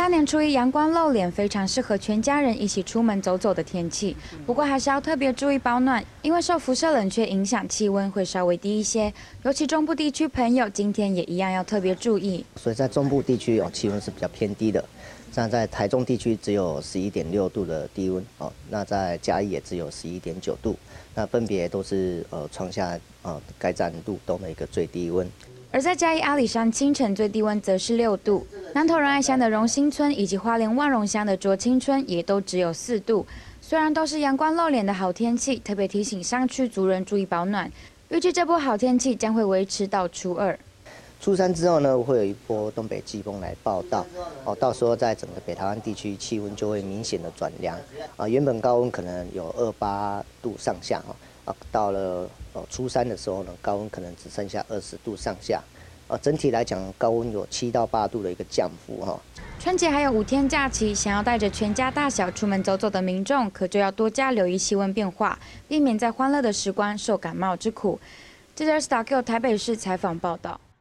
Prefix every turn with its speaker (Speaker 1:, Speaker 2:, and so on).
Speaker 1: 大年初一阳光露脸，非常适合全家人一起出门走走的天气。不过还是要特别注意保暖，因为受辐射冷却影响，气温会稍微低一些。尤其中部地区朋友，今天也一样要特别注意。
Speaker 2: 所以在中部地区气温是比较偏低的，像在台中地区只有11.6度的低温那在嘉义也只有11.9度，那分别都是创下该站路东的一个最低温。
Speaker 1: 而在嘉义阿里山清晨最低温则是6度，南投仁爱乡的荣兴村以及花莲万荣乡的卓清村也都只有4度。虽然都是阳光露脸的好天气，特别提醒山区族人注意保暖。预计这波好天气将会维持到初2。
Speaker 2: 初3之后呢，会有一波东北季风来报道到时候在整个北台湾地区气温就会明显的转凉原本高温可能有28度上下到了初3的时候呢，高温可能只剩下20度上下整体来讲高温有7到8度的一个降幅
Speaker 1: 春节还有5天假期，想要带着全家大小出门走走的民众，可就要多加留意气温变化，避免在欢乐的时光受感冒之苦。记者 Star Q 台北市采访报道。